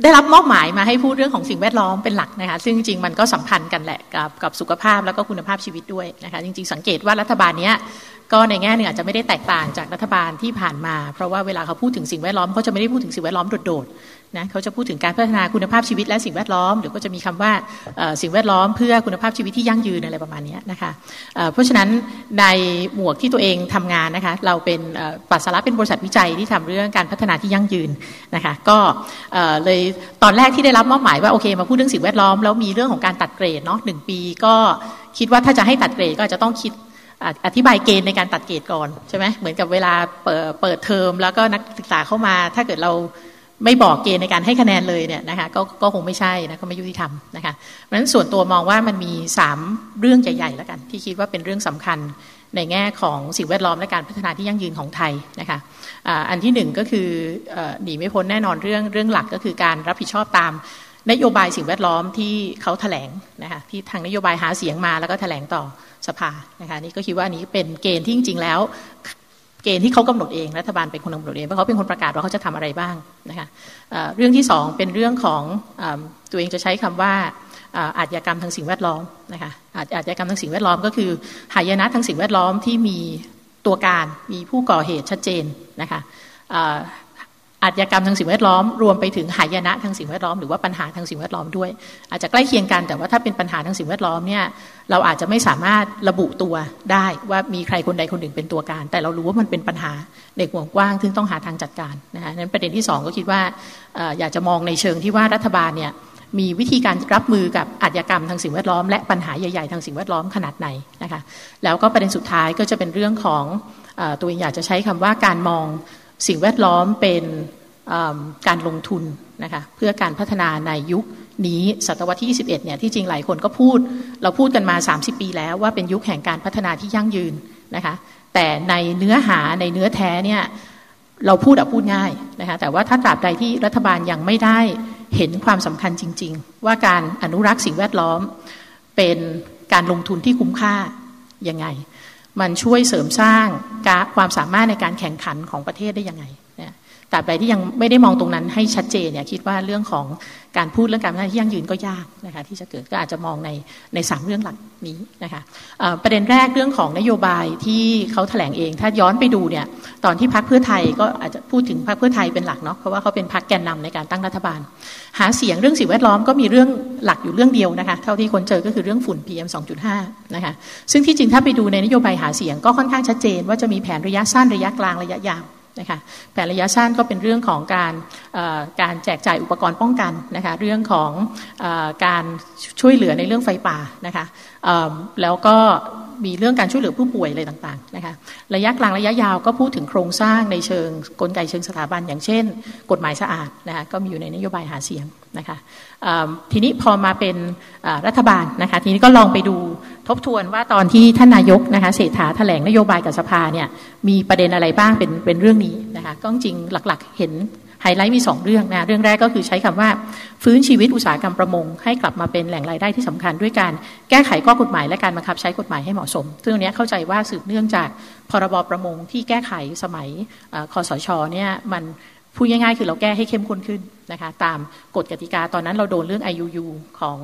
ได้รับมอบหมายมาให้พูดเรื่องของสิ่งแวดล้อมเป็นหลักนะคะซึ่งจริงๆมันก็สัมพันธ์กันแหละกับสุขภาพแล้วก็คุณภาพชีวิตด้วยนะคะจริงๆสังเกตว่ารัฐบาลเนี้ยก็ในแง่หนึ่งอาจจะไม่ได้แตกต่างจากรัฐบาลที่ผ่านมาเพราะว่าเวลาเขาพูดถึงสิ่งแวดล้อมเขาจะไม่ได้พูดถึงสิ่งแวดล้อมโดดๆนะเขาจะพูดถึงการพัฒนาคุณภาพชีวิตและสิ่งแวดล้อมหรือก็จะมีคำว่าสิ่งแวดล้อมเพื่อคุณภาพชีวิตที่ยั่งยืนอะไรประมาณนี้นะคะเพราะฉะนั้นในหมวกที่ตัวเองทำงานนะคะเราเป็นปัสสาวะเป็นบริษัทวิจัยที่ทำเรื่องการพัฒนาที่ยั่งยืนนะคะก็เลยตอนแรกที่ได้รับมอบหมายว่าโอเคมาพูดเรื่องสิ่งแวดล้อมแล้วมีเรื่องของการตัดเกรดเนาะ1 ปีก็คิดว่าถ้าจะให้ตัดเกรดก็จะต้องคิดอธิบายเกณฑ์ในการตัดเกรดก่อนใช่ไหมเหมือนกับเวลาเปิดเทอมแล้วก็นักศึกษาเข้ามาถ้าเกิดเราไม่บอกเกณฑ์ในการให้คะแนนเลยเนี่ยนะคะก็คงไม่ใช่นะก็ไม่ยุติธรรมนะคะเพราะฉะนั้นส่วนตัวมองว่ามันมี3เรื่องใหญ่ๆแล้วกันที่คิดว่าเป็นเรื่องสำคัญในแง่ของสิ่งแวดล้อมและการพัฒนาที่ยั่งยืนของไทยนะคะอันที่1ก็คือหนีไม่พ้นแน่นอนเรื่องหลักก็คือการรับผิดชอบตามนโยบายสิ่งแวดล้อมที่เขาแถลงนะคะที่ทางนโยบายหาเสียงมาแล้วก็แถลงต่อสภานะคะนี่ก็คิดว่านี้เป็นเกณฑ์ที่จริงๆแล้วเกณฑ์ที่เขากำหนดเองรัฐบาลเป็นคนกำหนดเองเพราะเขาเป็นคนประกาศว่าเขาจะทำอะไรบ้างนะคะเรื่องที่2เป็นเรื่องของตัวเองจะใช้คำว่าอาชญากรรมทางสิ่งแวดล้อมนะคะอาชญากรรมทางสิ่งแวดล้อมก็คือหายนะทางสิ่งแวดล้อมที่มีตัวการมีผู้ก่อเหตุชัดเจนนะคะอาชญากรรมทางสิ่งแวดล้อมรวมไปถึงหายนะทางสิ่งแวดล้อมหรือว่าปัญหาทางสิ่งแวดล้อมด้วยอาจจะใกล้เคียงกันแต่ว่าถ้าเป็นปัญหาทางสิ่งแวดล้อมเนี่ยเราอาจจะไม่สามารถระบุตัวได้ว่ามีใครคนใดคนหนึ่งเป็นตัวการแต่เรารู้ว่ามันเป็นปัญหาในวงกว้างซึ่งต้องหาทางจัดการนะคะนั้นประเด็นที่2ก็คิดว่าอยากจะมองในเชิงที่ว่ารัฐบาลเนี่ยมีวิธีการรับมือกับอาชญากรรมทางสิ่งแวดล้อมและปัญหาใหญ่ๆทางสิ่งแวดล้อมขนาดไหนนะคะแล้วก็ประเด็นสุดท้ายก็จะเป็นเรื่องของตัวเองอยากจะใช้คำว่าการมองสิ่งแวดล้อมเป็นการลงทุนนะคะเพื่อการพัฒนาในยุคนี้ศตวรรษที่21เนี่ยที่จริงหลายคนก็เราพูดกันมา30 ปีแล้วว่าเป็นยุคแห่งการพัฒนาที่ยั่งยืนนะคะแต่ในเนื้อหาในเนื้อแท้เนี่ยเราพูดง่ายนะคะแต่ว่าถ้าตราบใดที่รัฐบาลยังไม่ได้เห็นความสำคัญจริงๆว่าการอนุรักษ์สิ่งแวดล้อมเป็นการลงทุนที่คุ้มค่ายังไงมันช่วยเสริมสร้างความสามารถในการแข่งขันของประเทศได้ยังไงตราบใดที่ยังไม่ได้มองตรงนั้นให้ชัดเจนเนี่ยคิดว่าเรื่องของการพูดเรื่องการพัฒนาที่ยั่งยืนก็ยากนะคะที่จะเกิดก็อาจจะมองใน3เรื่องหลักนี้นะคะประเด็นแรกเรื่องของนโยบายที่เขาแถลงเองถ้าย้อนไปดูเนี่ยตอนที่พรรคเพื่อไทยก็อาจจะพูดถึงพรรคเพื่อไทยเป็นหลักเนาะเพราะว่าเขาเป็นพรรคแกนนำในการตั้งรัฐบาลหาเสียงเรื่องสิ่งแวดล้อมก็มีเรื่องหลักอยู่เรื่องเดียวนะคะเท่าที่คนเจอก็คือเรื่องฝุ่น PM 2.5 นะคะซึ่งที่จริงถ้าไปดูในนโยบายหาเสียงก็ค่อนข้างชัดเจนว่าจะมีแผนระยะสั้นระยะกลางระยะยาวนะคะแผนระยะสั้นก็เป็นเรื่องของการแจกจ่ายอุปกรณ์ป้องกันนะคะเรื่องของการช่วยเหลือในเรื่องไฟป่านะคะแล้วก็มีเรื่องการช่วยเหลือผู้ป่วยอะไรต่างๆนะคะระยะกลางระยะยาวก็พูดถึงโครงสร้างในเชิงกลไกเชิงสถาบันอย่างเช่นกฎหมายสะอาดนะคะก็มีอยู่ในนโยบายหาเสียงนะคะทีนี้พอมาเป็นรัฐบาลนะคะทีนี้ก็ลองไปดูทบทวนว่าตอนที่ท่านนายกนะคะเศรษฐาแถลงนโยบายกับสภาเนี่ยมีประเด็นอะไรบ้างเป็นเรื่องนี้นะคะก็จริงหลักๆเห็นไฮไลท์มี2เรื่องนะเรื่องแรกก็คือใช้คำว่าฟื้นชีวิตอุตสาหกรรมประมงให้กลับมาเป็นแหล่งรายได้ที่สำคัญด้วยการแก้ไขข้อกฎหมายและการบังคับใช้กฎหมายให้เหมาะสมซึ่งนี้เข้าใจว่าสืบเนื่องจากพรบประมงที่แก้ไขสมัยคสช.เนี่ยมันพูดง่ายๆคือเราแก้ให้เข้มข้นขึ้นนะคะตามกฎกติกาตอนนั้นเราโดนเรื่อง IUU ของ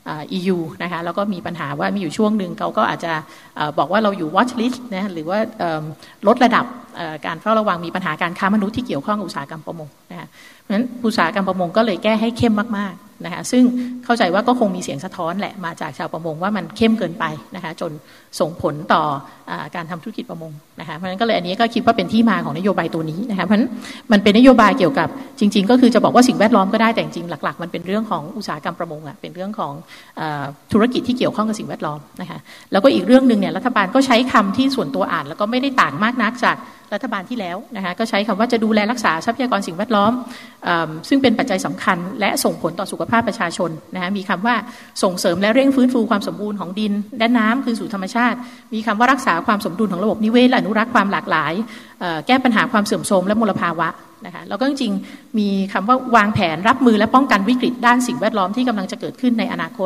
EU นะคะแล้วก็มีปัญหาว่ามีอยู่ช่วงหนึ่งเขาก็อาจจะบอกว่าเราอยู่ watch list นะหรือว่าลดระดับการเฝ้าระวังมีปัญหาการค้ามนุษย์ที่เกี่ยวข้องกับอุตสาหกรรมประมงนะคะเพราะฉะนั้นอุตสาหกรรมประมงก็เลยแก้ให้เข้มมากๆนะคะซึ่งเข้าใจว่าก็คงมีเสียงสะท้อนแหละมาจากชาวประมงว่ามันเข้มเกินไปนะคะจนส่งผลต่อการทำธุรกิจประมงนะคะเพราะฉะนั้นก็เลยอันนี้ก็คิดว่าเป็นที่มาของนโยบายตัวนี้นะคะเพราะฉะนั้นมันเป็นนโยบายเกี่ยวกับจริงๆก็คือจะบอกว่าสิ่งแวดล้อมก็ได้แต่จริงหลักๆมันเป็นเรื่องของอุตสาหกรรมประมงอ่ะเป็นเรื่องของธุรกิจที่เกี่ยวข้องกับสิ่งแวดล้อมนะคะแล้วก็อีกเรื่องนึงเนี่ยรัฐบาลก็ใช้คำที่ส่วนตัวอ่านแล้วก็ไม่ได้ต่างมากนักจากรัฐบาลที่แล้วนะคะก็ใช้คำว่าจะดูแลรักษาทรัพยากรสิ่งแวดล้อมซึ่งเป็นปัจจัยสำคัญและส่งผลต่อสุขภาพประชาชนนะคะมีคำว่าส่งเสริมและเร่งฟื้นฟูความสมบูรณ์ของดินและน้ำคืนสู่ธรรมชาติมีคำว่ารักษาความสมดุลของระบบนิเวศและอนุรักษ์ความหลากหลายแก้ปัญหาความเสื่อมโทรมและมลภาวะนะคะแล้วก็จริงๆมีคำว่าวางแผนรับมือและป้องกันวิกฤตด้านสิ่งแวดล้อมที่กำลังจะเกิดขึ้นในอนาคต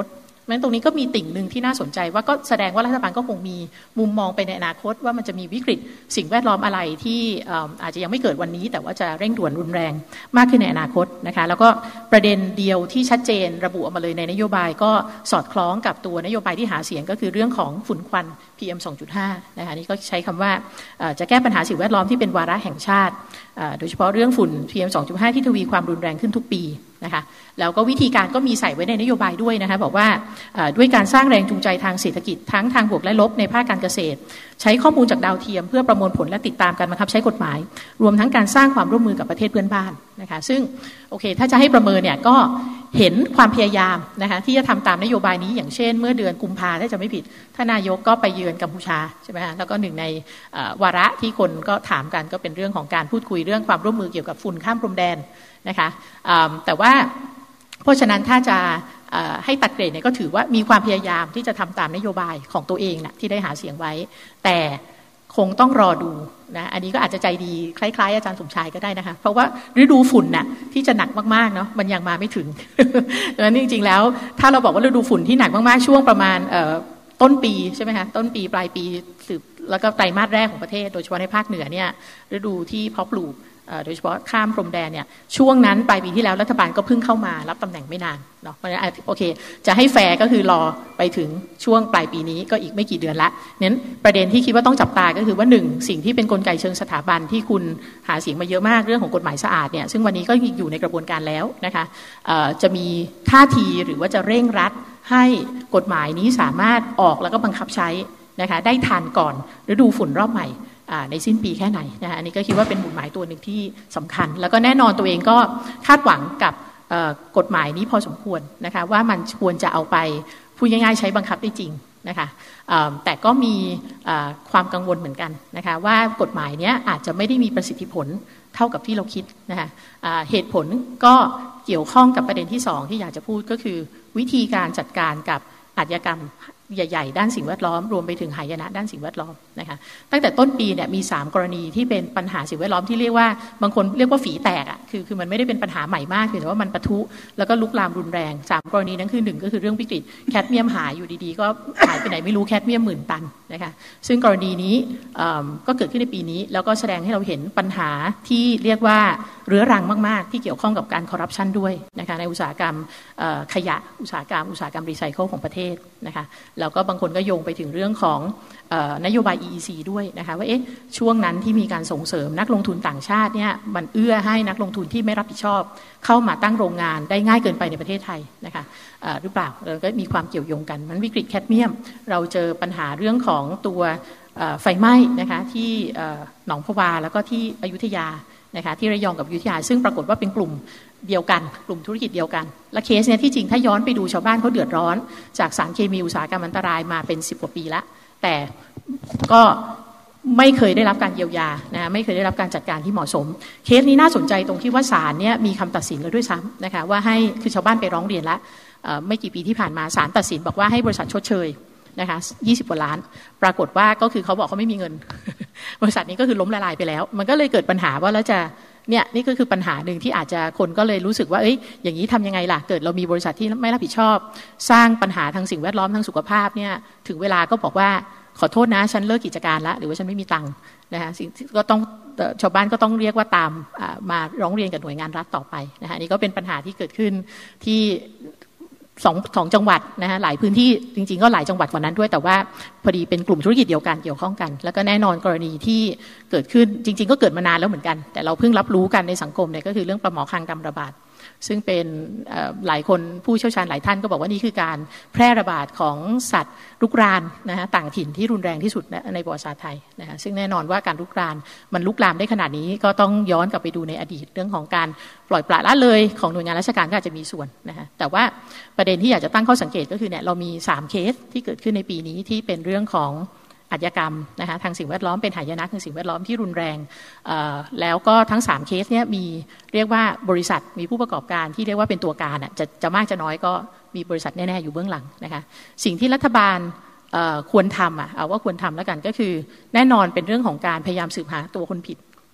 งั้นตรงนี้ก็มีติ่งหนึ่งที่น่าสนใจว่าก็แสดงว่ารัฐบาลก็คงมีมุมมองไปในอนาคตว่ามันจะมีวิกฤตสิ่งแวดล้อมอะไรที่อาจจะยังไม่เกิดวันนี้แต่ว่าจะเร่งด่วนรุนแรงมากขึ้นในอนาคตนะคะแล้วก็ประเด็นเดียวที่ชัดเจนระบุออกมาเลยในนโยบายก็สอดคล้องกับตัวนโยบายที่หาเสียงก็คือเรื่องของฝุ่นควัน PM 2.5 นะคะนี่ก็ใช้คำว่าจะแก้ปัญหาสิ่งแวดล้อมที่เป็นวาระแห่งชาติโดยเฉพาะเรื่องฝุ่น PM 2.5 ที่ทวีความรุนแรงขึ้นทุกปีนะคะแล้วก็วิธีการก็มีใส่ไว้ในนโยบายด้วยนะคะบอกว่าด้วยการสร้างแรงจูงใจทางเศรษฐกิจทั้งทางบวกและลบในภาคการเกษตรใช้ข้อมูลจากดาวเทียมเพื่อประมวลผลและติดตามการบังคับใช้กฎหมายรวมทั้งการสร้างความร่วมมือกับประเทศเพื่อนบ้านนะคะซึ่งโอเคถ้าจะให้ประเมินเนี่ยก็เห็นความพยายามนะคะที่จะทำตามนโยบายนี้อย่างเช่นเมื่อเดือนกุมภาพันธ์ถ้าจะไม่ผิดท่านนายกก็ไปเยือนกัมพูชาใช่ไหมคะแล้วก็หนึ่งในวาระที่คนก็ถามกันก็เป็นเรื่องของการพูดคุยเรื่องความร่วมมือเกี่ยวกับฝุ่นข้ามพรมแดนนะคะแต่ว่าเพราะฉะนั้นถ้าจะให้ตัดเกรดเนี่ยก็ถือว่ามีความพยายามที่จะทำตามนโยบายของตัวเองนะที่ได้หาเสียงไว้แต่คงต้องรอดูนะอันนี้ก็อาจจะใจดีคล้ายๆอาจารย์สมชายก็ได้นะคะเพราะว่าฤดูฝุ่นน่ะที่จะหนักมากๆเนาะมันยังมาไม่ถึง ดังนั้นจริงๆแล้วถ้าเราบอกว่าฤดูฝุ่นที่หนักมากๆช่วงประมาณต้นปีใช่ไหมคะต้นปีปลายปีแล้วก็ไตรมาสแรกของประเทศโดยเฉพาะในภาคเหนือเนี่ยฤดูที่เพาะปลูกโดยเฉพาะข้ามพรมแดนเนี่ยช่วงนั้นปลายปีที่แล้วรัฐบาลก็เพิ่งเข้ามารับตำแหน่งไม่นานเนาะเพราะฉะนั้นโอเคจะให้แฟร์ก็คือรอไปถึงช่วงปลายปีนี้ก็อีกไม่กี่เดือนละนั้นประเด็นที่คิดว่าต้องจับตาก็คือว่าหนึ่งสิ่งที่เป็นกลไกเชิงสถาบันที่คุณหาเสียงมาเยอะมากเรื่องของกฎหมายสะอาดเนี่ยซึ่งวันนี้ก็อยู่ในกระบวนการแล้วนะคะจะมีท่าทีหรือว่าจะเร่งรัดให้กฎหมายนี้สามารถออกแล้วก็บังคับใช้นะคะได้ทันก่อนฤดูฝุ่นรอบใหม่ในสิ้นปีแค่ไหนนะคะอันนี้ก็คิดว่าเป็นหมุดหมายตัวหนึ่งที่สำคัญแล้วก็แน่นอนตัวเองก็คาดหวังกับกฎหมายนี้พอสมควรนะคะว่ามันควรจะเอาไปพูดง่ายๆใช้บังคับได้จริงนะคะแต่ก็มีความกังวลเหมือนกันนะคะว่ากฎหมายนี้อาจจะไม่ได้มีประสิทธิผลเท่ากับที่เราคิดนะคะเหตุผลก็เกี่ยวข้องกับประเด็นที่2ที่อยากจะพูดก็คือวิธีการจัดการกับอาชญากรรมใหญ่ๆด้านสิ่งแวดล้อมรวมไปถึงหายนะด้านสิ่งแวดล้อมนะคะตั้งแต่ต้นปีเนี่ยมี3กรณีที่เป็นปัญหาสิ่งแวดล้อมที่เรียกว่าบางคนเรียกว่าฝีแตกอ่ะคือมันไม่ได้เป็นปัญหาใหม่มากแต่ว่ามันปะทุแล้วก็ลุกลามรุนแรง3กรณีนั้นคือ1ก็คือเรื่องวิกฤตแคดเมียมหายอยู่ดีๆก็หายไปไหนไม่รู้แคดเมียม10,000 ตันนะคะซึ่งกรณีนี้ก็เกิดขึ้นในปีนี้แล้วก็แสดงให้เราเห็นปัญหาที่เรียกว่าเรื้อรังมากๆที่เกี่ยวข้องกับการคอร์รัปชันด้วยนะคะในอุตสาหกรรมขยะอุตสาหกรรมรีไซเคิลของประเทศนะคะแล้วก็บางคนก็โยงไปถึงเรื่องของนโยบาย EEC ด้วยนะคะว่าช่วงนั้นที่มีการส่งเสริมนักลงทุนต่างชาติเนี่ยมันเอื้อให้นักลงทุนที่ไม่รับผิดชอบเข้ามาตั้งโรงงานได้ง่ายเกินไปในประเทศไทยนะคะหรือเปล่าแล้วก็มีความเกี่ยวโยงกันมันวิกฤตแคดเมียมเราเจอปัญหาเรื่องของตัวไฟไหม้นะคะที่หนองพะวาแล้วก็ที่อยุธยานะคะที่ระยองกับอยุธยาซึ่งปรากฏว่าเป็นกลุ่มเดียวกันกลุ่มธุรกิจเดียวกันและเคสเนี่ยที่จริงถ้าย้อนไปดูชาวบ้านเขาเดือดร้อนจากสารเคมีอุตสาหกรรมอันตรายมาเป็น10 กว่าปีแล้วแต่ก็ไม่เคยได้รับการเยียวยานะไม่เคยได้รับการจัดการที่เหมาะสมเคสนี้น่าสนใจตรงที่ว่าศาลเนี่ยมีคำตัดสินแล้วด้วยซ้ำนะคะว่าให้คือชาวบ้านไปร้องเรียนแล้วไม่กี่ปีที่ผ่านมาศาลตัดสินบอกว่าให้บริษัทชดเชยนะคะ20 กว่าล้านปรากฏว่าก็คือเขาบอกเขาไม่มีเงิน บริษัทนี้ก็คือล้มละลายไปแล้วมันก็เลยเกิดปัญหาว่าแล้วจะเนี่ยนี่ก็คือปัญหาหนึ่งที่อาจจะคนก็เลยรู้สึกว่าอย่างนี้ทำยังไงล่ะเกิดเรามีบริษัทที่ไม่รับผิดชอบสร้างปัญหาทางสิ่งแวดล้อมทางสุขภาพเนี่ยถึงเวลาก็บอกว่าขอโทษนะฉันเลิกกิจการแล้วหรือว่าฉันไม่มีตังค์นะคะสิ่งก็ต้องชาวบ้านก็ต้องเรียกว่าตามมาร้องเรียนกับหน่วยงานรัฐต่อไปนะคะนี่ก็เป็นปัญหาที่เกิดขึ้นที่สองจังหวัดนะฮะหลายพื้นที่จริงๆก็หลายจังหวัดกว่านั้นด้วยแต่ว่าพอดีเป็นกลุ่มธุรกิจเดียวกันเกี่ยวข้องกันแล้วก็แน่นอนกรณีที่เกิดขึ้นจริงๆก็เกิดมานานแล้วเหมือนกันแต่เราเพิ่งรับรู้กันในสังคมเนี่ยก็คือเรื่องปลาหมอคางดำระบาดซึ่งเป็นหลายคนผู้เชี่ยวชาญหลายท่านก็บอกว่านี่คือการแพร่ระบาดของสัตว์รุกรานนะฮะต่างถิ่นที่รุนแรงที่สุดในประวัติศาสตร์ไทยนะฮะซึ่งแน่นอนว่าการรุกรานมันลุกลามได้ขนาดนี้ก็ต้องย้อนกลับไปดูในอดีตเรื่องของการปล่อยปละละเลยของหน่วยงานราชการก็อาจจะมีส่วนนะฮะแต่ว่าประเด็นที่อยากจะตั้งข้อสังเกตก็คือเนี่ยเรามี3เคสที่เกิดขึ้นในปีนี้ที่เป็นเรื่องของอาชญากรรมนะคะทางสิ่งแวดล้อมเป็นหายนะทางสิ่งแวดล้อมที่รุนแรงแล้วก็ทั้ง3เคสเนี่ยมีเรียกว่าบริษัทมีผู้ประกอบการที่เรียกว่าเป็นตัวการจะมากจะน้อยก็มีบริษัทแน่ๆอยู่เบื้องหลังนะคะสิ่งที่รัฐบาลควรทำเอาว่าควรทำแล้วกันก็คือแน่นอนเป็นเรื่องของการพยายามสืบหาตัวคนผิด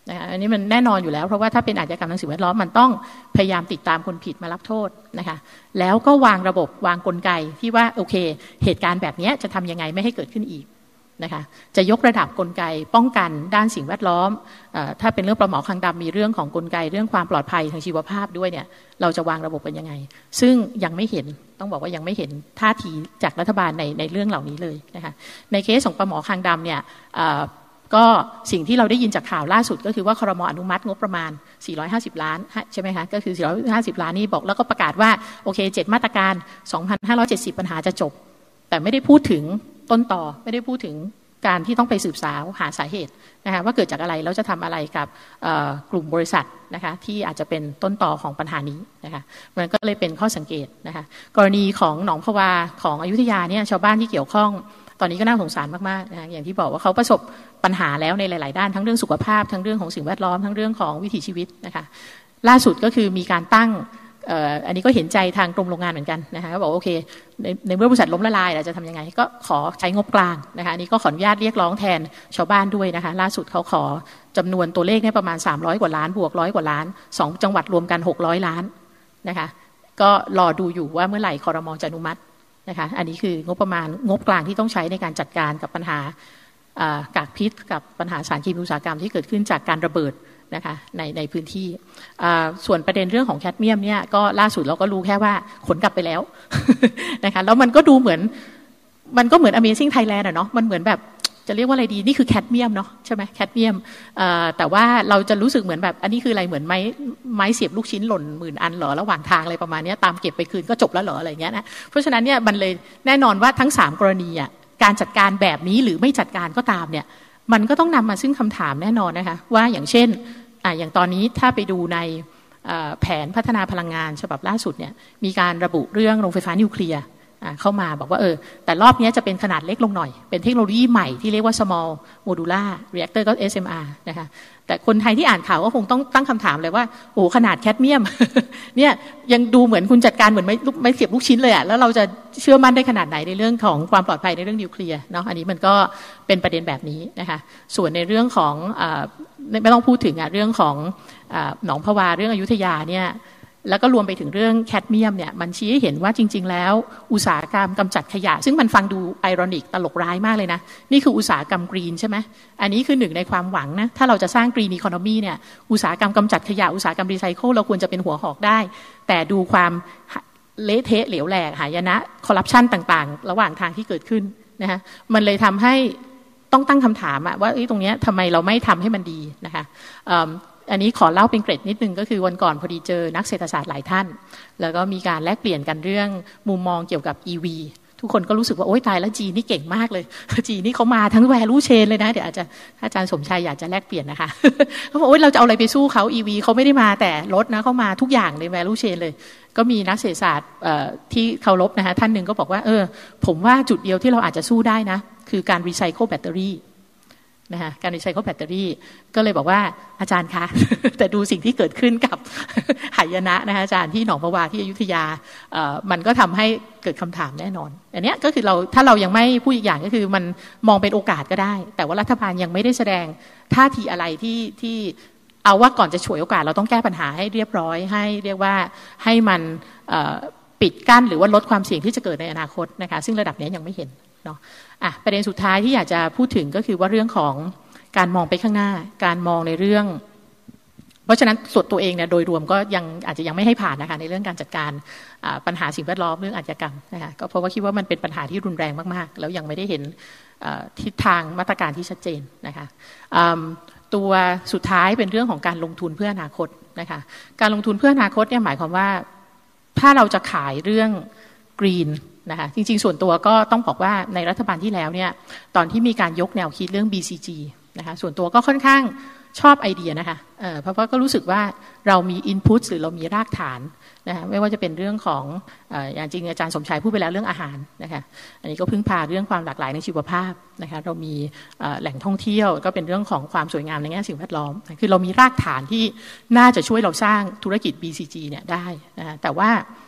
นะคะอันนี้มันแน่นอนอยู่แล้วเพราะว่าถ้าเป็นอาชญากรรมทางสิ่งแวดล้อมมันต้องพยายามติดตามคนผิดมารับโทษนะคะแล้วก็วางระบบวางกลไกที่ว่าโอเคเหตุการณ์แบบนี้จะทำยังไงไม่ให้เกิดขึ้นอีกนะคะจะยกระดับกลไกป้องกันด้านสิ่งแวดล้อมถ้าเป็นเรื่องปลาหมอคางดำมีเรื่องของกลไกเรื่องความปลอดภัยทางชีวภาพด้วยเนี่ยเราจะวางระบบเป็นยังไงซึ่งยังไม่เห็นต้องบอกว่ายังไม่เห็นท่าทีจากรัฐบาลในเรื่องเหล่านี้เลยนะคะในเคสของปลาหมอคางดำเนี่ยก็สิ่งที่เราได้ยินจากข่าวล่าสุดก็คือว่าครม.อนุมัติงบประมาณ450 ล้านใช่ไหมคะก็คือ450 ล้านนี่บอกแล้วก็ประกาศว่าโอเค7มาตรการ 2,570 ปัญหาจะจบแต่ไม่ได้พูดถึงต้นต่อไม่ได้พูดถึงการที่ต้องไปสืบสาวหาสาเหตุนะคะว่าเกิดจากอะไรแล้วจะทำอะไรกับกลุ่มบริษัทนะคะที่อาจจะเป็นต้นต่อของปัญหานี้นะคะมันก็เลยเป็นข้อสังเกตนะคะกรณีของหนองพะวาของอยุธยาเนี่ยชาวบ้านที่เกี่ยวข้องตอนนี้ก็น่าสงสารมากๆนะคะอย่างที่บอกว่าเขาประสบปัญหาแล้วในหลายๆด้านทั้งเรื่องสุขภาพทั้งเรื่องของสิ่งแวดล้อมทั้งเรื่องของวิถีชีวิตนะคะล่าสุดก็คือมีการตั้งอันนี้ก็เห็นใจทางกรมโรงงานเหมือนกันนะคะก็บอกโอเคในเมื่อบริษัทล้มละลายเราจะทำยังไงก็ขอใช้งบกลางนะคะอันนี้ก็ขออนุญาตเรียกร้องแทนชาวบ้านด้วยนะคะล่าสุดเขาขอจำนวนตัวเลขเนี่ยประมาณ300 กว่าล้านบวก100 กว่าล้าน2จังหวัดรวมกัน600 ล้านนะคะก็รอดูอยู่ว่าเมื่อไหร่ครม.จะอนุมัตินะคะอันนี้คืองบประมาณงบกลางที่ต้องใช้ในการจัดการกับปัญหากากพิษกับปัญหาสารเคมีอุตสาหกรรมที่เกิดขึ้นจากการระเบิดนะคะในพื้นที่ส่วนประเด็นเรื่องของแคดเมียมเนี่ยก็ล่าสุดเราก็รู้แค่ว่าขนกลับไปแล้ว นะคะแล้วมันก็ดูเหมือนAmazing Thailand อะเนาะมันเหมือนแบบจะเรียกว่าอะไรดีนี่คือแคดเมียมเนาะใช่ไหมแคดเมียมแต่ว่าเราจะรู้สึกเหมือนแบบอันนี้คืออะไรเหมือนไม้เสียบลูกชิ้นหล่น10,000 อันเหรอระหว่างทางอะไรประมาณนี้ตามเก็บไปคืนก็จบแล้วเหรออะไรเงี้ยนะเพราะฉะนั้นเนี่ยมันเลยแน่นอนว่าทั้ง3กรณีอ่ะการจัดการแบบนี้หรือไม่จัดการก็ตามเนี่ยมันก็ต้องนำมาซึ่งคำถามแน่นอนนะคะว่าอย่างเช่นอย่างตอนนี้ถ้าไปดูในแผนพัฒนาพลังงานฉบับล่าสุดเนี่ยมีการระบุเรื่องโรงไฟฟ้านิวเคลียร์เข้ามาบอกว่าแต่รอบนี้จะเป็นขนาดเล็กลงหน่อยเป็นเทคโนโลยีใหม่ที่เรียกว่า small modular reactor ก็ SMR นะคะแต่คนไทยที่อ่านข่าวก็คงต้องตั้งคำถามเลยว่าโอ้ขนาดแคดเมียม เนี่ยยังดูเหมือนคุณจัดการเหมือนไม่เสียบลูกชิ้นเลยแล้วเราจะเชื่อมั่นได้ขนาดไหนในเรื่องของความปลอดภัยในเรื่องนิวเคลียร์เนาะอันนี้มันก็เป็นประเด็นแบบนี้นะคะส่วนในเรื่องของไม่ต้องพูดถึงเรื่องของหนองพะวาเรื่องอยุธยาเนี่ยแล้วก็รวมไปถึงเรื่องแคดเมียมเนี่ยมันชี้ให้เห็นว่าจริงๆแล้วอุตสาหกรรมกำจัดขยะซึ่งมันฟังดูไอรอนิกตลกร้ายมากเลยนะนี่คืออุตสาหกรรมกรีนใช่ไหมอันนี้คือหนึ่งในความหวังนะถ้าเราจะสร้างกรีนอีโคโนมีเนี่ยอุตสาหกรรมกำจัดขยะอุตสาหกรรมรีไซเคิลเราควรจะเป็นหัวหอกได้แต่ดูความเละเทะเหลวแหลกหายนะคอร์รัปชันต่างๆระหว่างทางที่เกิดขึ้นนะคะมันเลยทำให้ต้องตั้งคำถามว่าตรงนี้ทำไมเราไม่ทำให้มันดีนะคะอันนี้ขอเล่าเป็นเกร็ดนิดนึงก็คือวันก่อนพอดีเจอนักเศรษฐศาสตร์หลายท่านแล้วก็มีการแลกเปลี่ยนกันเรื่องมุมมองเกี่ยวกับ EV ทุกคนก็รู้สึกว่าโอ๊ยตายแล้วจีนนี่เก่งมากเลยจีนนี่เขามาทั้ง value chain เลยนะเดี๋ยวอาจจะถ้าอาจารย์สมชัยอยากจะแลกเปลี่ยนนะคะ เขาบอกโอ๊ยเราจะเอาอะไรไปสู้เขา EV เขาไม่ได้มาแต่รถนะเขามาทุกอย่างใน value chain เลยก็มีนักเศรษฐศาสตร์ที่เคารพนะคะท่านหนึ่งก็บอกว่าผมว่าจุดเดียวที่เราอาจจะสู้ได้นะคือการรีไซเคิลแบตเตอรี่นะคะการรีไซเคิลแบตเตอรี่ก็เลยบอกว่าอาจารย์คะ แต่ดูสิ่งที่เกิดขึ้นกับ หายนะนะคะอาจารย์ที่หนองพะวาที่อยุธยามันก็ทำให้เกิดคำถามแน่นอนอันนี้ก็คือถ้าเรายังไม่พูดอีกอย่างก็คือมันมองเป็นโอกาสก็ได้แต่ว่ารัฐบาลยังไม่ได้แสดงท่าทีอะไรที่เอาว่าก่อนจะฉวยโอกาสเราต้องแก้ปัญหาให้เรียบร้อยให้เรียกว่าให้มันปิดกั้นหรือว่าลดความเสี่ยงที่จะเกิดในอนาคตนะคะซึ่งระดับนี้ยังไม่เห็นเนาะประเด็นสุดท้ายที่อยากจะพูดถึงก็คือว่าเรื่องของการมองไปข้างหน้าการมองในเรื่องเพราะฉะนั้นส่วนตัวเองเนี่ยโดยรวมก็ยังอาจจะยังไม่ให้ผ่านนะคะในเรื่องการจัดการปัญหาสิ่งแวดล้อมเรื่องอาชญากรรมนะคะก็เพราะว่าคิดว่ามันเป็นปัญหาที่รุนแรงมากๆแล้วยังไม่ได้เห็นทิศทางมาตรการที่ชัดเจนนะคะตัวสุดท้ายเป็นเรื่องของการลงทุนเพื่ออนาคตนะคะการลงทุนเพื่ออนาคตเนี่ยหมายความว่าถ้าเราจะขายเรื่องกรีนนะคะจริงๆส่วนตัวก็ต้องบอกว่าในรัฐบาลที่แล้วเนี่ยตอนที่มีการยกแนวคิดเรื่อง BCG นะคะส่วนตัวก็ค่อนข้างชอบไอเดียนะคะเพราะว่าก็รู้สึกว่าเรามี input หรือเรามีรากฐานนะคะไม่ว่าจะเป็นเรื่องของอย่างจริงอาจารย์สมชายพูดไปแล้วเรื่องอาหารนะคะอันนี้ก็พึ่งพาเรื่องความหลากหลายในชีวภาพนะคะเรามีแหล่งท่องเที่ยวก็เป็นเรื่องของความสวยงามในแง่สิ่งแวดล้อมคือเรามีรากฐานที่น่าจะช่วยเราสร้างธุรกิจ BCG เนี่ยได้นะคะแต่ว่า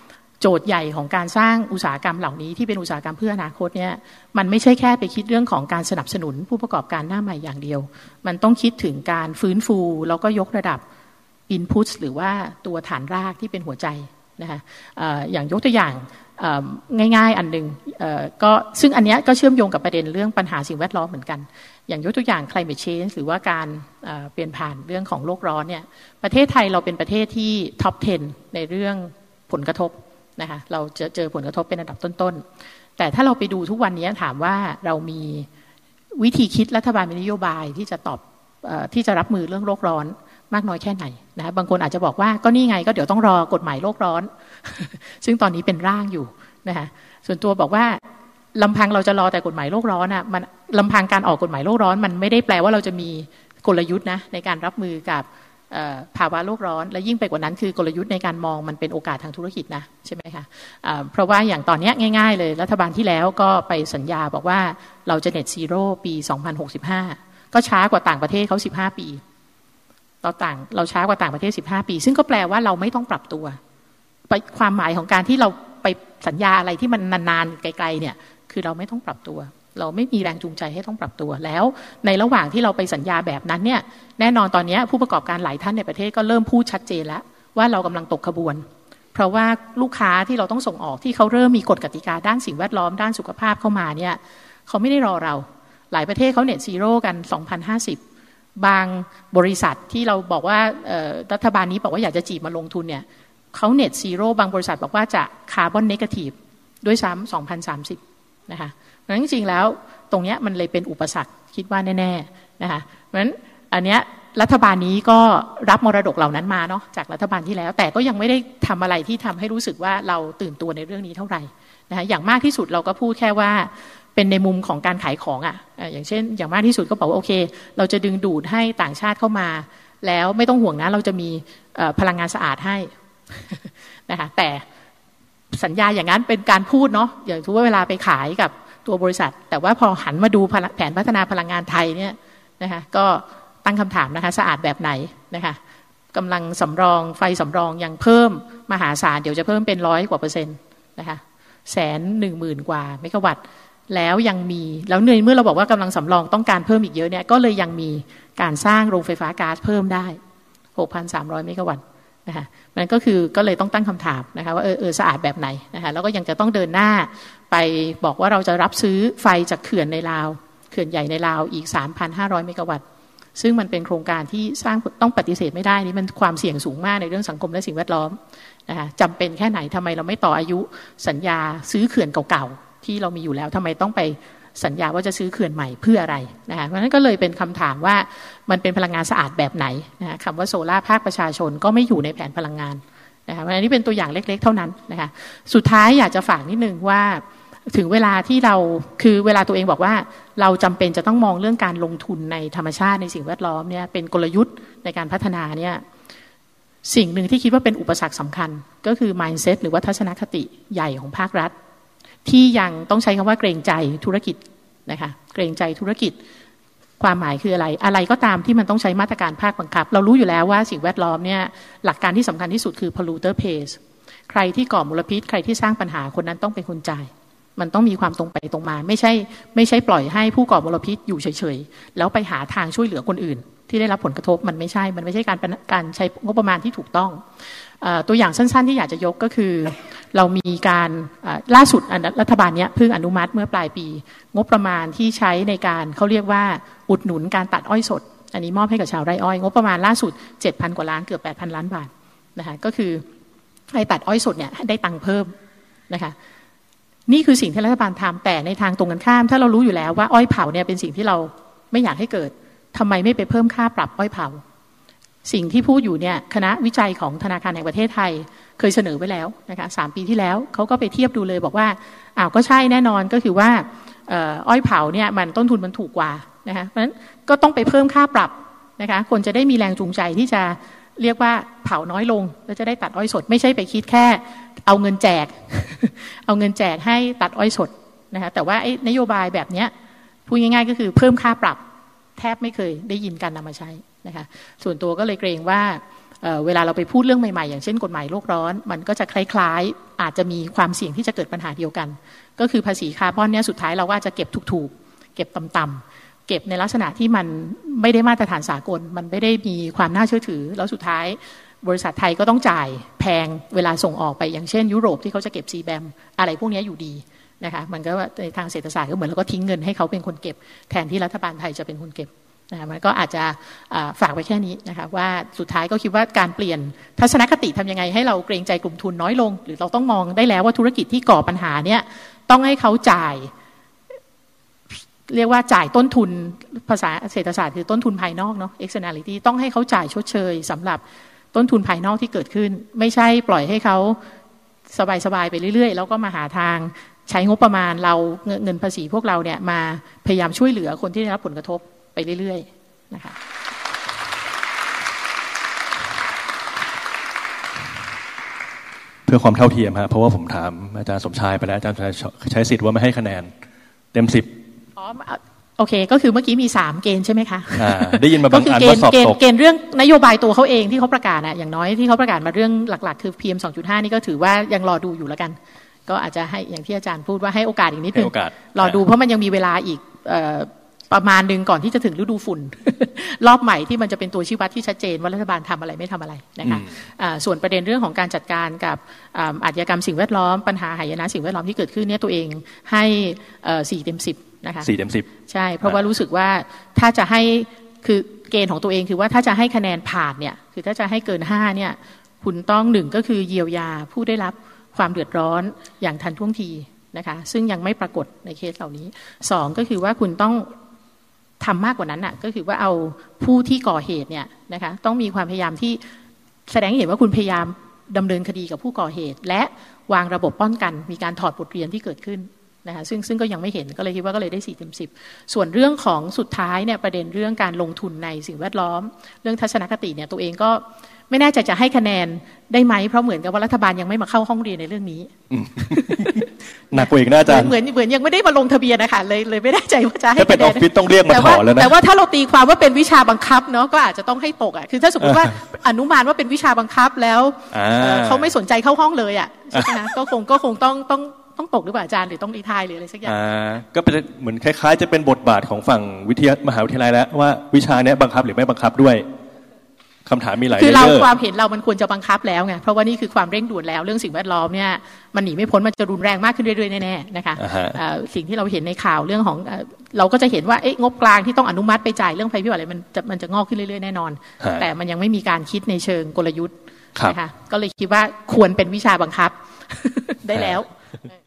โจทย์ใหญ่ของการสร้างอุตสาหกรรมเหล่านี้ที่เป็นอุตสาหกรรมเพื่ออนาคตเนี่ยมันไม่ใช่แค่ไปคิดเรื่องของการสนับสนุนผู้ประกอบการหน้าใหม่อย่างเดียวมันต้องคิดถึงการฟื้นฟูแล้วก็ยกระดับ input หรือว่าตัวฐานรากที่เป็นหัวใจนะคะอย่างยกตัวอย่างง่ายๆอันหนึ่งก็ซึ่งอันนี้ก็เชื่อมโยงกับประเด็นเรื่องปัญหาสิ่งแวดล้อมเหมือนกันอย่างยกตัวอย่าง climate change หรือว่าการเปลี่ยนผ่านเรื่องของโลกร้อนเนี่ยประเทศไทยเราเป็นประเทศที่ top 10 ในเรื่องผลกระทบนะคะเราจะเจอผลกระทบเป็นอันดับต้นๆแต่ถ้าเราไปดูทุกวันนี้ถามว่าเรามีวิธีคิดรัฐบาลมีนโยบายที่จะตอบที่จะรับมือเรื่องโลกร้อนมากน้อยแค่ไหนนะบางคนอาจจะบอกว่าก็นี่ไงก็เดี๋ยวต้องรอกฎหมายโลกร้อน ซึ่งตอนนี้เป็นร่างอยู่นะคะส่วนตัวบอกว่าลำพังเราจะรอแต่กฎหมายโลกร้อนอ่ะมันลำพังการออกกฎหมายโลกร้อนมันไม่ได้แปลว่าเราจะมีกลยุทธ์นะในการรับมือกับภาวะโลกร้อนและยิ่งไปกว่านั้นคือกลยุทธ์ในการมองมันเป็นโอกาสทางธุรกิจนะใช่ไหมคะเพราะว่าอย่างตอนนี้ง่ายๆเลยรัฐบาลที่แล้วก็ไปสัญญาบอกว่าเราจะ net zero ปี 2065 ก็ช้ากว่าต่างประเทศเขา15 ปีเราช้ากว่าต่างประเทศ15 ปีซึ่งก็แปลว่าเราไม่ต้องปรับตัวความหมายของการที่เราไปสัญญาอะไรที่มันนานๆไกลๆเนี่ยคือเราไม่ต้องปรับตัวเราไม่มีแรงจูงใจให้ต้องปรับตัวแล้วในระหว่างที่เราไปสัญญาแบบนั้นเนี่ยแน่นอนตอนนี้ผู้ประกอบการหลายท่านในประเทศก็เริ่มพูดชัดเจนแล้วว่าเรากำลังตกขบวนเพราะว่าลูกค้าที่เราต้องส่งออกที่เขาเริ่มมีกฎกติกาด้านสิ่งแวดล้อมด้านสุขภาพเข้ามาเนี่ยเขาไม่ได้รอเราหลายประเทศเขาเน็ตซีโร่กัน2050บางบริษัทที่เราบอกว่ารัฐบาลนี้บอกว่าอยากจะจีบมาลงทุนเนี่ยเขาเน็ตซีโร่บางบริษัทบอกว่าจะคาร์บอนเนกาทีฟด้วยซ้ำ2030นะคะเพราะฉะนั้นจริงๆแล้วตรงนี้มันเลยเป็นอุปสรรคคิดว่าแน่ๆนะคะเพราะฉะนั้นอันเนี้ยรัฐบาลนี้ก็รับมรดกเหล่านั้นมาเนาะจากรัฐบาลที่แล้วแต่ก็ยังไม่ได้ทำอะไรที่ทำให้รู้สึกว่าเราตื่นตัวในเรื่องนี้เท่าไหร่นะคะอย่างมากที่สุดเราก็พูดแค่ว่าเป็นในมุมของการขายของอย่างเช่นอย่างมากที่สุดก็บอกว่าโอเคเราจะดึงดูดให้ต่างชาติเข้ามาแล้วไม่ต้องห่วงนะเราจะมีพลังงานสะอาดให้นะคะแต่สัญญาอย่างนั้นเป็นการพูดเนาะอย่างทุกเวลาไปขายกับตัวบริษัทแต่ว่าพอหันมาดูแผนพัฒนาพลังงานไทยเนี่ยนะคะก็ตั้งคำถามนะคะสะอาดแบบไหนนะคะกำลังสำรองไฟสำรองยังเพิ่มมหาศาลเดี๋ยวจะเพิ่มเป็น100 กว่า%นะคะ110,000 กว่าเมกะวัตต์แล้วยังมีแล้วเมื่อเราบอกว่ากำลังสำรองต้องการเพิ่มอีกเยอะเนี่ยก็เลยยังมีการสร้างโรงไฟฟ้าก๊าซเพิ่มได้ 6,300 เมกะวัตต์นะคะมันก็เลยต้องตั้งคำถามนะคะว่าสะอาดแบบไหนนะคะแล้วก็ยังจะต้องเดินหน้าไปบอกว่าเราจะรับซื้อไฟจากเขื่อนในลาวเขื่อนใหญ่ในลาวอีก 3,500 เมกะวัตต์ซึ่งมันเป็นโครงการที่สร้างต้องปฏิเสธไม่ได้นี่มันความเสี่ยงสูงมากในเรื่องสังคมและสิ่งแวดล้อมนะคะจำเป็นแค่ไหนทำไมเราไม่ต่ออายุสัญญาซื้อเขื่อนเก่าๆที่เรามีอยู่แล้วทำไมต้องไปสัญญาว่าจะซื้อเขื่อนใหม่เพื่ออะไรนะคะเพราะฉะนั้นก็เลยเป็นคำถามว่ามันเป็นพลังงานสะอาดแบบไหนนะคะคำว่าโซล่าภาคประชาชนก็ไม่อยู่ในแผนพลังงานนะคะเพราะฉะนั้นนี่เป็นตัวอย่างเล็กๆเท่านั้นนะคะสุดท้ายอยากจะฝากนิดนึงว่าถึงเวลาที่เราคือเวลาตัวเองบอกว่าเราจำเป็นจะต้องมองเรื่องการลงทุนในธรรมชาติในสิ่งแวดล้อมเนี่ยเป็นกลยุทธ์ในการพัฒนาเนี่ยสิ่งหนึ่งที่คิดว่าเป็นอุปสรรคสำคัญก็คือ mindset หรือว่าทัศนคติใหญ่ของภาครัฐที่ยังต้องใช้คำว่าเกรงใจธุรกิจนะคะเกรงใจธุรกิจความหมายคืออะไรก็ตามที่มันต้องใช้มาตรการภาคบังคับเรารู้อยู่แล้วว่าสิ่งแวดล้อมเนี่ยหลักการที่สำคัญที่สุดคือ polluter pays ใครที่ก่อมลพิษใครที่สร้างปัญหาคนนั้นต้องเป็นคนจ่ายมันต้องมีความตรงไปตรงมาไม่ใช่ปล่อยให้ผู้ก่อมลพิษอยู่เฉยๆแล้วไปหาทางช่วยเหลือคนอื่นที่ได้รับผลกระทบมันไม่ใช่การใช้งบประมาณที่ถูกต้องตัวอย่างสั้นๆที่อยากจะยกก็คือเรามีการล่าสุดรัฐบาลนี้เพิ่งอนุมัติเมื่อปลายปีงบประมาณที่ใช้ในการเขาเรียกว่าอุดหนุนการตัดอ้อยสดอันนี้มอบให้กับชาวไร่อ้อยงบประมาณล่าสุด 7,000 กว่าล้านเกือบ 8,000 ล้านบาทนะคะก็คือให้ตัดอ้อยสดเนี่ยได้ตังค์เพิ่มนะคะนี่คือสิ่งที่รัฐบาลทำแต่ในทางตรงกันข้ามถ้าเรารู้อยู่แล้วว่าอ้อยเผาเนี่ยเป็นสิ่งที่เราไม่อยากให้เกิดทำไมไม่ไปเพิ่มค่าปรับอ้อยเผาสิ่งที่พูดอยู่เนี่ยคณะวิจัยของธนาคารแห่งประเทศไทยเคยเสนอไว้แล้วนะคะ3 ปีที่แล้วเขาก็ไปเทียบดูเลยบอกว่าก็ใช่แน่นอนก็คือว่าอ้อยเผาเนี่ยมันต้นทุนมันถูกกว่านะคะเพราะฉะนั้นก็ต้องไปเพิ่มค่าปรับนะคะคนจะได้มีแรงจูงใจที่จะเรียกว่าเผาน้อยลงแล้วจะได้ตัดอ้อยสดไม่ใช่ไปคิดแค่เอาเงินแจก เอาเงินแจกให้ตัดอ้อยสดนะคะแต่ว่านโยบายแบบนี้พูดง่ายๆก็คือเพิ่มค่าปรับแทบไม่เคยได้ยินการนำมาใช้นะคะส่วนตัวก็เลยเกรงว่าเวลาเราไปพูดเรื่องใหม่ๆอย่างเช่นกฎหมายโลกร้อนมันก็จะคล้ายๆอาจจะมีความเสี่ยงที่จะเกิดปัญหาเดียวกันก็คือภาษีคาร์บอนเนี่ยสุดท้ายเราว่าจะเก็บถูกๆเก็บต่ำๆเก็บในลักษณะที่มันไม่ได้มาตรฐานสากลมันไม่ได้มีความน่าเชื่อถือแล้วสุดท้ายบริษัทไทยก็ต้องจ่ายแพงเวลาส่งออกไปอย่างเช่นยุโรปที่เขาจะเก็บ CBAM อะไรพวกนี้อยู่ดีนะคะมันก็ในทางเศรษฐศาสตร์ก็เหมือนเราก็ทิ้งเงินให้เขาเป็นคนเก็บแทนที่รัฐบาลไทยจะเป็นคนเก็บนะคะมันก็อาจจะฝากไว้แค่นี้นะคะว่าสุดท้ายก็คิดว่าการเปลี่ยนทัศนคติทำยังไงให้เราเกรงใจกลุ่มทุนน้อยลงหรือเราต้องมองได้แล้วว่าธุรกิจที่ก่อปัญหาเนี่ยต้องให้เขาจ่ายเรียกว่าจ่ายต้นทุนภาษาเศรษฐศาสตร์คือต้นทุนภายนอกเนาะ externality ต้องให้เขาจ่ายชดเชยสำหรับต้นทุนภายนอกที่เกิดขึ้นไม่ใช่ปล่อยให้เขาสบายๆไปเรื่อยๆแล้วก็มาหาทางใช้งบประมาณเราเงินภาษีพวกเราเนี่ยมาพยายามช่วยเหลือคนที่ได้รับผลกระทบไปเรื่อยๆนะคะเพื่อความเท่าเทียมครับเพราะว่าผมถามอาจารย์สมชายไปแล้วอาจารย์ใช้สิทธิ์ว่าไม่ให้คะแนนเต็ม10 อ๋อโอเคก็คือเมื่อกี้มี3เกณฑ์ใช่ไหมคะได้ยินมาบางอันว่าสอบตกเกณฑ์เรื่องนโยบายตัวเขาเองที่เขาประกาศอย่างน้อยที่เขาประกาศมาเรื่องหลักๆคือ PM 2.5 นี่ก็ถือว่ายังรอดูอยู่แล้วกันก็อาจจะให้อย่างที่อาจารย์พูดว่าให้โอกาสอีกนิดนึงรอดูเพราะมันยังมีเวลาอีกประมาณนึงก่อนที่จะถึงฤดูฝุ่น รอบใหม่ที่มันจะเป็นตัวชี้วัดที่ชัดเจนว่ารัฐบาลทำอะไรไม่ทำอะไรนะคะส่วนประเด็นเรื่องของการจัดการกับอาชญากรรมสิ่งแวดล้อมปัญหาหายนะสิ่งแวดล้อมที่เกิดขึ้นเนี่ยตัวเองให้4 เต็ม 10นะคะ 4 เต็ม 10 ใช่เพราะว่ารู้สึกว่าถ้าจะให้คือเกณฑ์ของตัวเองคือว่าถ้าจะให้คะแนนผ่านเนี่ยคือถ้าจะให้เกิน5เนี่ยคุณต้อง1ก็คือเยียวยาผู้ได้รับความเดือดร้อนอย่างทันท่วงทีนะคะซึ่งยังไม่ปรากฏในเคสเหล่านี้2ก็คือว่าคุณต้องทำมากกว่านั้นน่ะก็คือว่าเอาผู้ที่ก่อเหตุเนี่ยนะคะต้องมีความพยายามที่แสดงให้เห็นว่าคุณพยายามดำเนินคดีกับผู้ก่อเหตุและวางระบบป้องกันมีการถอดบทเรียนที่เกิดขึ้นนะคะซึ่งก็ยังไม่เห็นก็เลยคิดว่าก็เลยได้4 เต็ม 10ส่วนเรื่องของสุดท้ายเนี่ยประเด็นเรื่องการลงทุนในสิ่งแวดล้อมเรื่องทัศนคติเนี่ยตัวเองก็ไม่แน่ใจจะให้คะแนนได้ไหมเพราะเหมือนกับว่ารัฐบาลยังไม่มาเข้าห้องเรียนในเรื่องนี้หนักกว่าอีกนะอาจารย์เหมือนยังไม่ได้มาลงทะเบียนนะคะเลยไม่แน่ใจว่าจะให้ถ้าเป็นออฟฟิศต้องเรียกมาถอนแล้วนะแต่ว่าถ้าเราตีความว่าเป็นวิชาบังคับเนาะก็อาจจะต้องให้ตกคือถ้าสมมติว่าอนุมานว่าเป็นวิชาบังคับแล้วเขาไม่สนใจเข้าห้องเลยใช่ไหมนะก็คงต้องตกหรือเปล่าอาจารย์หรือต้องรีไทร์หรืออะไรสักอย่างก็เป็นเหมือนคล้ายๆจะเป็นบทบาทของฝั่งมหาวิทยาลัยแล้วว่าวิชาเนี้ยบังคับหรือไม่บังคับด้วยคำถามมีหลายคือเราความเห็นเรามันควรจะบังคับแล้วไงเพราะว่านี่คือความเร่งด่วนแล้วเรื่องสิ่งแวดล้อมเนี่ยมันหนีไม่พ้นมันจะรุนแรงมากขึ้นเรื่อยๆแน่ๆนะคะสิ่งที่เราเห็นในข่าวเรื่องของเราก็จะเห็นว่างบกลางที่ต้องอนุมัติไปจ่ายเรื่องภัยพิบัติอะไรมันจะงอกขึ้นเรื่อยๆแน่นอนแต่มันยังไม่มีการคิดในเชิงกลยุทธ์นะคะก็เลยคิดว่าควรเป็นวิชาบังคับได้แล้ว